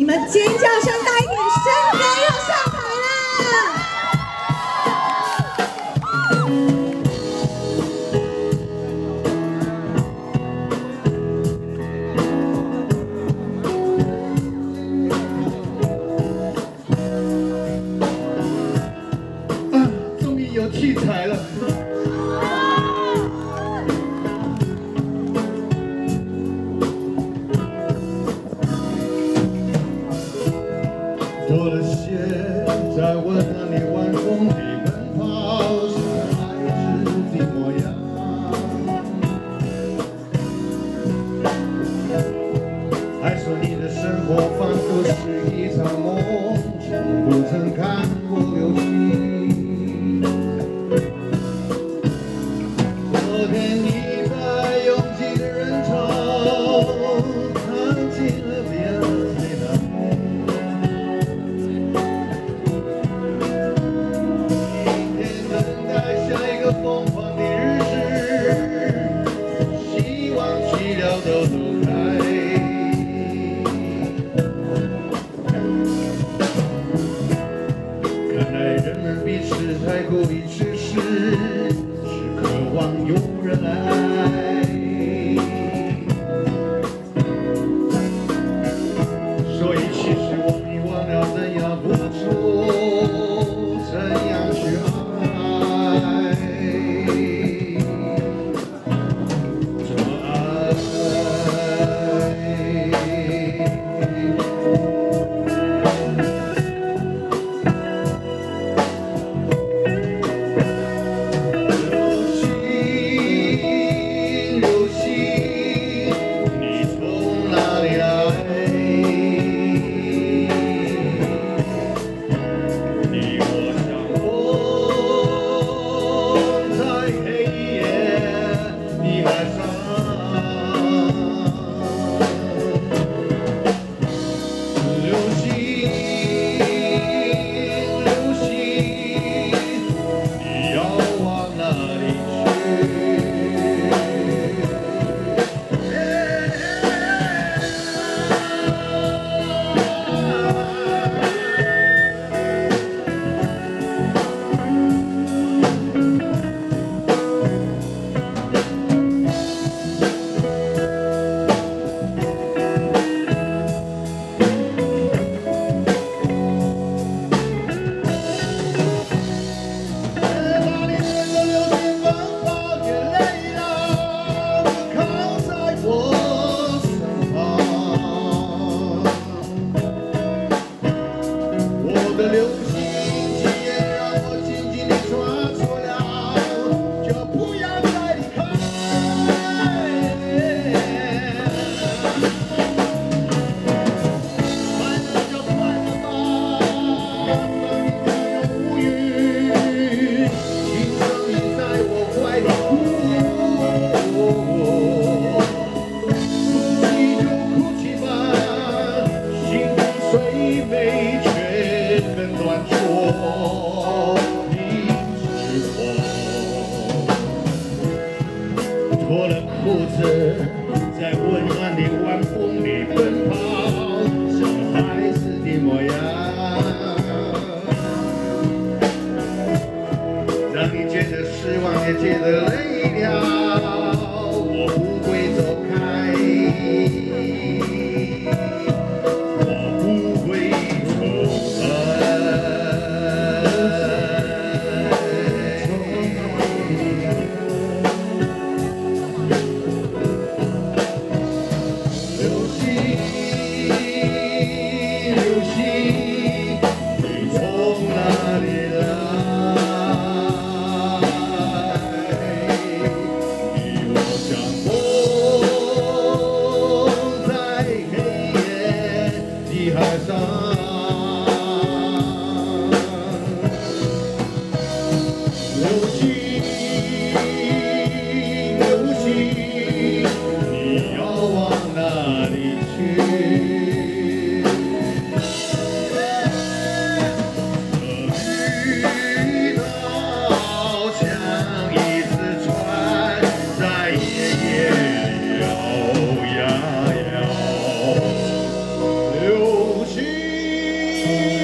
们尖叫声大一点，生哥要上台了。 有器材了，多了些在温暖里晚风里奔跑，是孩子的模样。还说你的生活仿佛是一场梦，从不曾看过流星。 昨天你在拥挤的人潮看尽了遍海南梦，明天等待下一个疯狂的日子，希望气流都走开。看来人们彼此太过于自私。 渴望有人爱，所以其实我已忘了怎样付出，怎样去爱，怎么脱了裤子，在温暖的晚风里奔跑，像孩子的模样，让你觉得失望，也觉得累了。我不会走开，我不会走开。 海上，流星，流星，你要往哪里去？ 你。